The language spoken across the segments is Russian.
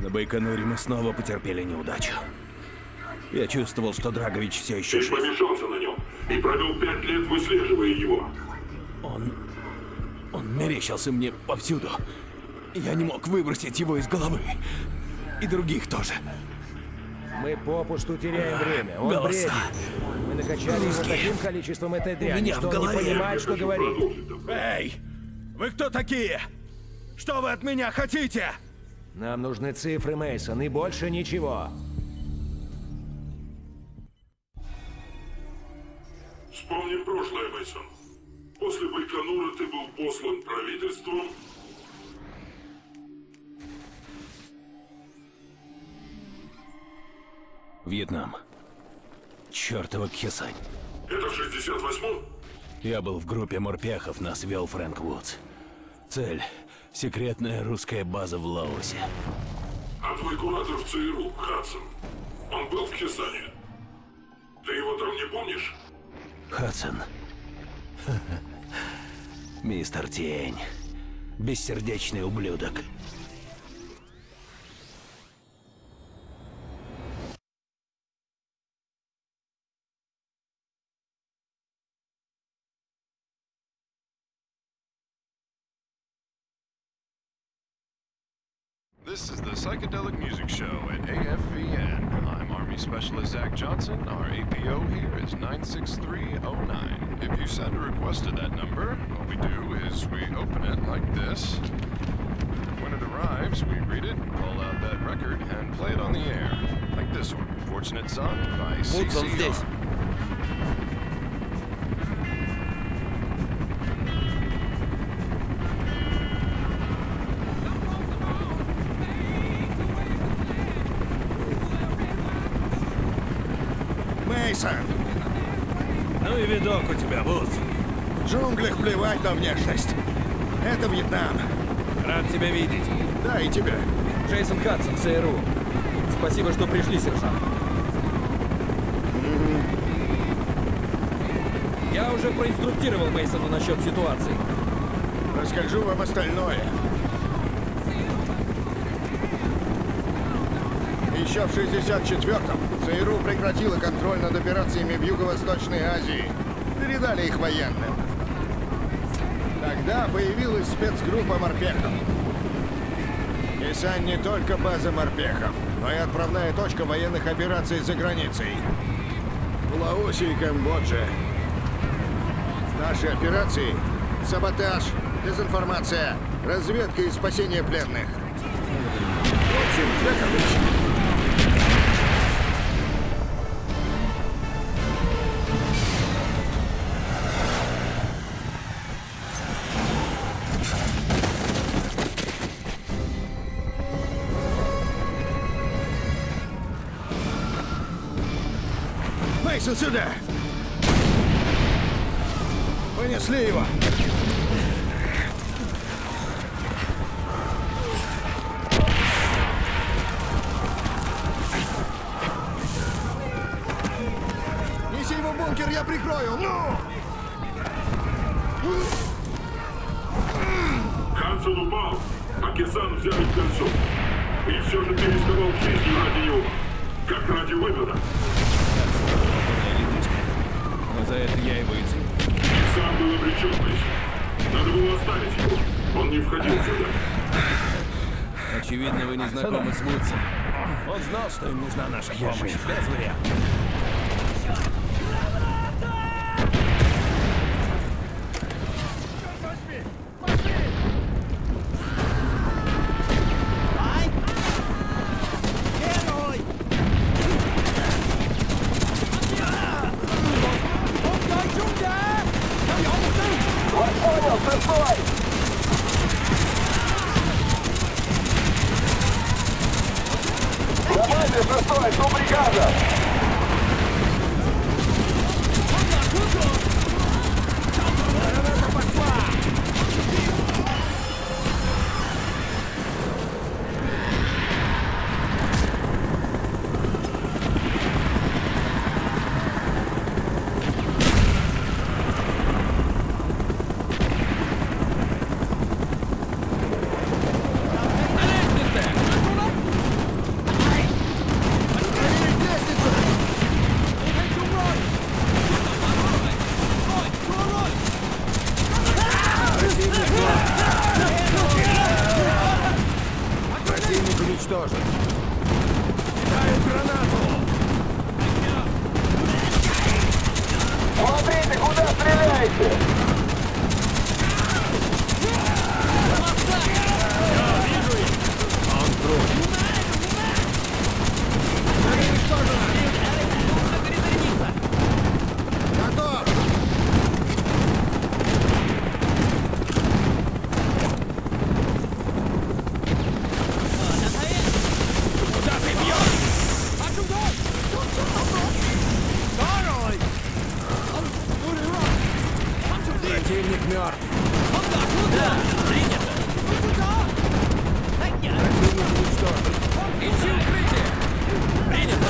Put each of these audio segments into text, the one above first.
На Байконуре мы снова потерпели неудачу. Я чувствовал, что Драгович все еще жив. Ты помешался на нем и провел 5 лет, выслеживая его. Он мерещился мне повсюду. Я не мог выбросить его из головы. И других тоже. Мы попусту теряем время. Он бредит. Мы накачали его таким количеством этой дряни, что он не понимает, что говорит. Эй! Вы кто такие? Что вы от меня хотите? Нам нужны цифры, Мейсон, и больше ничего. Вспомни прошлое, Мейсон. После Байконура ты был послан правительством. Вьетнам. Чёртова Кхесань. Это в 68-м? Я был в группе морпехов, нас вел Фрэнк Вудс. Цель — секретная русская база в Лаосе. А твой куратор в ЦРУ, Хадсон, он был в Кхесане? Ты его там не помнишь? Хадсон. Мистер Тень. Бессердечный ублюдок. This is the Psychedelic Music Show at AFVN. I'm Army Specialist Zach Johnson. Our APO here is 96309. If you send a request to that number, what we do is we open it like this. When it arrives, we read it, call out that record, and play it on the air. Like this one, Fortunate Son by CCR. Мейсон! Ну и видок у тебя, Вудс. В джунглях плевать на внешность. Это Вьетнам. Рад тебя видеть. Да, и тебя. Джейсон Хадсон, ЦРУ. Спасибо, что пришли, сержант. Я уже проинструктировал Мейсона насчет ситуации. Расскажу вам остальное. Еще в 64-м ЦРУ прекратила контроль над операциями в Юго-Восточной Азии. Передали их военным. Тогда появилась спецгруппа морпехов. Кхесань не только база морпехов, но и отправная точка военных операций за границей. В Лаосе и Камбодже. Наши операции — саботаж, дезинформация, разведка и спасение пленных. В общем, как обычно. Мейсон, сюда! Понесли его! Неси его в бункер, я прикрою! Ну! Хадсон упал, а Кесан взяли в кольцо. И все же ты рисковал жизнью ради него. Как ради выгода. Но за это я его и ценю. И сам был обречен, Мейсон. Надо было оставить его. Он не входил сюда. Очевидно, вы не знакомы с Вудсом. Он знал, что им нужна наша помощь. Без вариантов. мертв. Да, принято. Противник уничтожен. Ищи укрытие. Принято.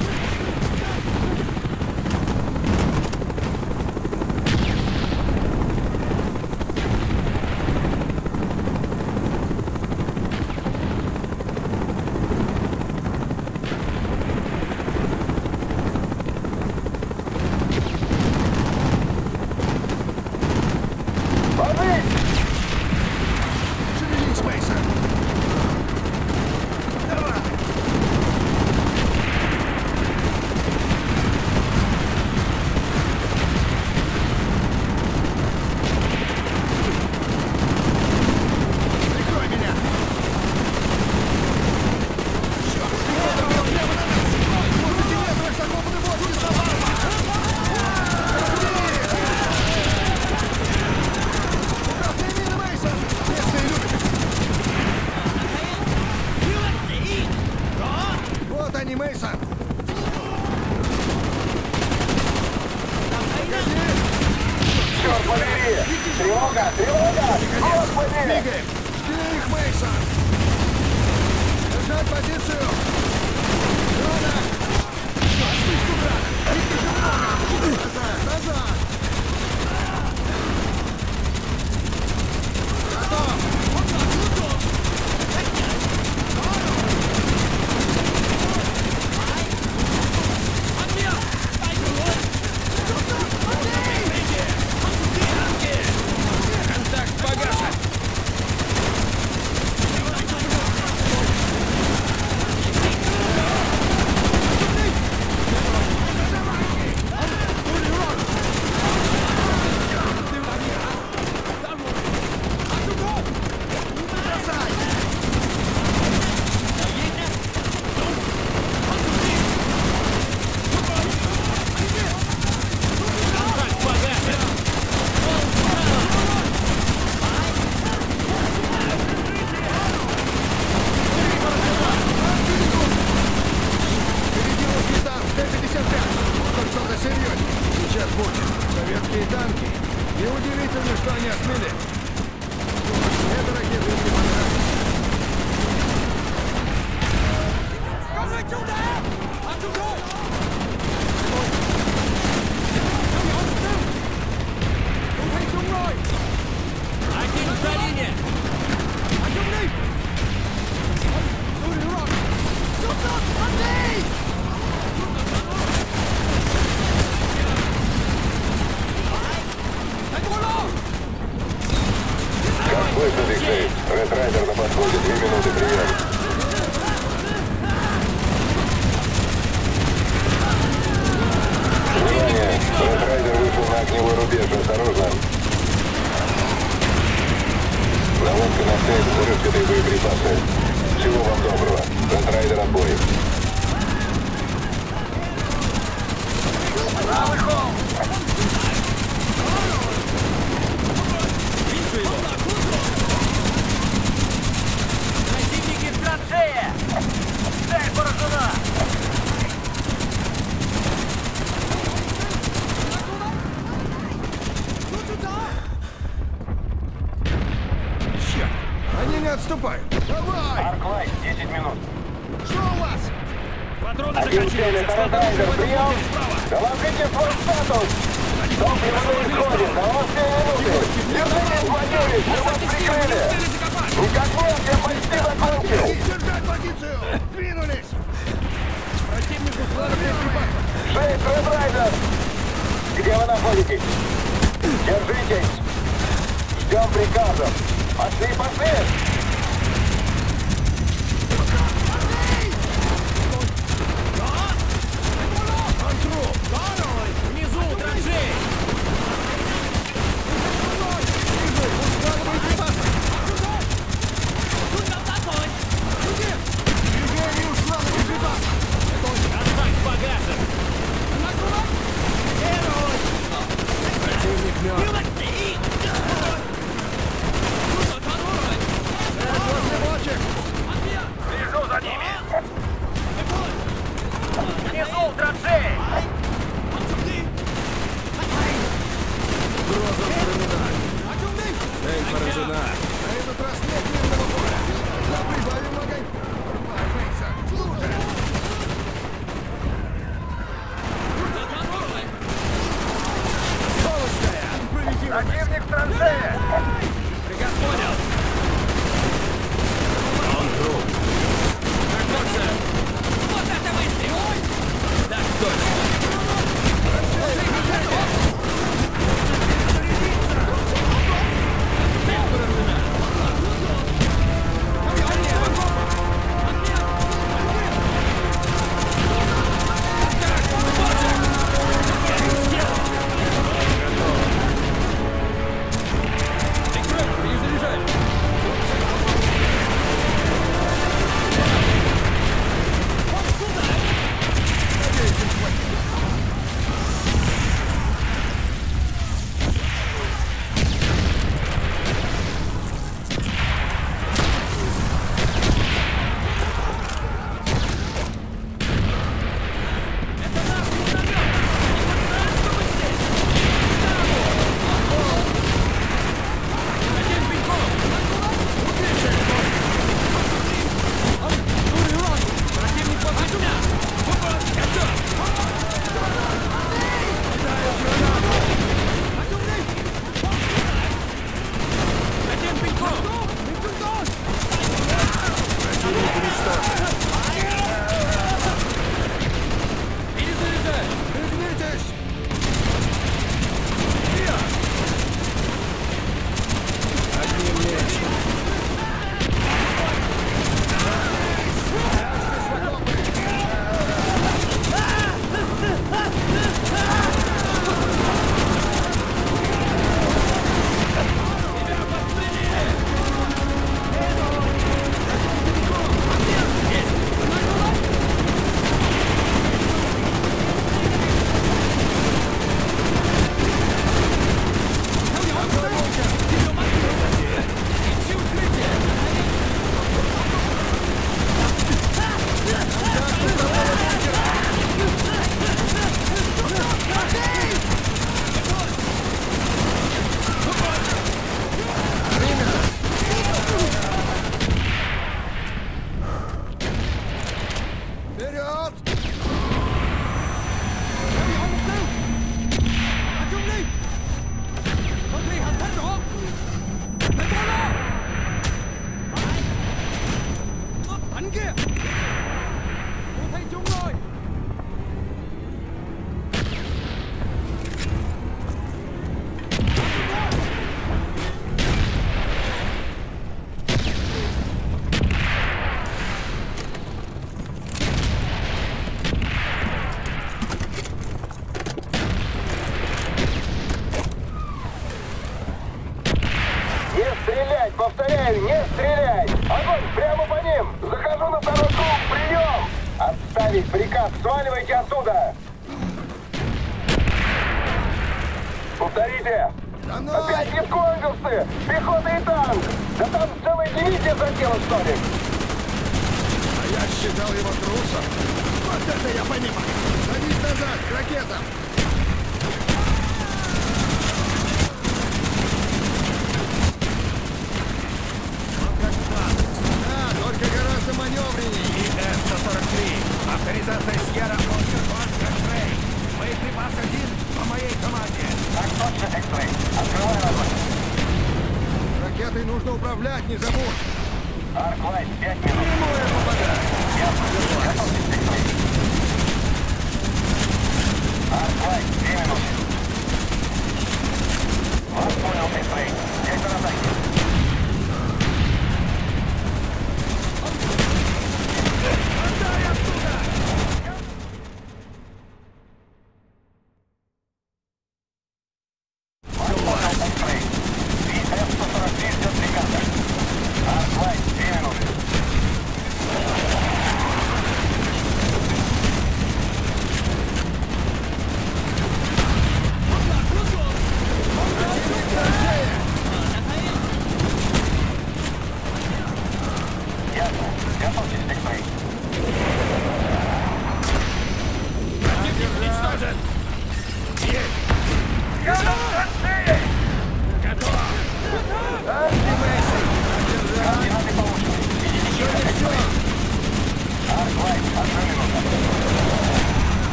Шевелись, Мейсон! Давай! Прикрой меня! Черт! Прямо на нас! Возле метрах закопаны воздухи с навалом! Красные мины, Мейсон! Местные люди! Вот они, Мейсон! Черт побери! Тревога! Тревога! Господи! Двигаем! Бери их, Мейсон! Держать позицию! Рона! Слишком рано! Их еще много! Назад! Назад! Готов! Контакт погашен. Впереди русский танк Т-55. Тут что-то серьезнее. Сейчас будет. Советские танки. Неудивительно, что они осмелели. Это ракеты им не понравились. Один в долине. Как слышно, Дикшей? Ред Райдер на подходе. 2 минуты, прием. Внимание! Ред Райдер вышел на огневой рубеж. Осторожно. Наводка на цель. Взрывчатые боеприпасы. Всего вам доброго. Ред Райдер отбой. Вижу его. Противники в траншее. Цель поражена. Черт! Они не отступают. Давай! Арклайт, 10 минут. Что у вас? Патроны Один цель, заканчиваются. это Ред Райдер. Прием. Доложите свой статус. Дом происходит. На вас 2 минуты. Держитесь, планирует. Мы вас прикрыли. Никак нет, я почти закончил. Держать позицию! Двинулись! Противнику склада боеприпасов! 6, Ред Райдер. Где вы находитесь? Держитесь. Ждем приказов. Пошли, пошли. Внизу у траншеи. Движение у склада боеприпасов! Контакт погашен. Противник мертв. Повторяю, не стреляй! Огонь прямо по ним! Захожу на второй круг! Прием! Отставить приказ! Сваливайте оттуда! Повторите! Опять висконгерсы! Пехота и танк! Да там целая дивизия задела, что ли! А я считал его трусом. Вот это я понимаю! Садись назад, к ракетам! Только гораздо маневреннее. И С-143. Авторизация Сьерра Оскар 20 X-Ray. Боеприпас 1 по моей команде. Так точно, X-Ray. Открывай огонь. Ракетой нужно управлять, не забудь. Арклайт, 5 минут. Прямое попадание. Я готовьтесь, X-Ray. Арклайт, 2 минуты. Вас понял, X-Ray. Сектор атаки.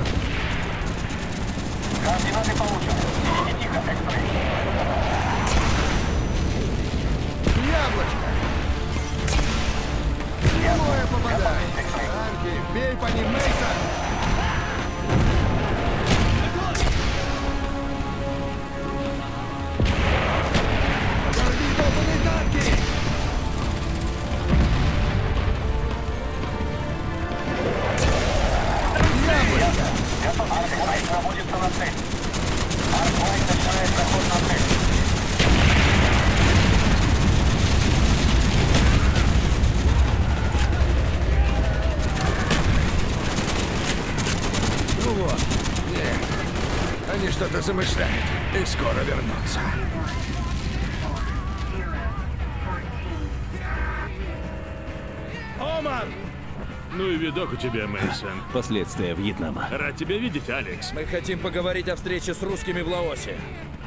Координаты получены. Сидите тихо, X-Ray. по ним, Мейсон! Подожди, долбаные танки! Арквайт наводится на цель. Арквайт начинает заход на цель. Ну вот. Нет. Они что-то замышляют. И скоро вернутся. Омар! Ну и видок у тебя, Мейсон. Последствия Вьетнама. Рад тебя видеть, Алекс. Мы хотим поговорить о встрече с русскими в Лаосе.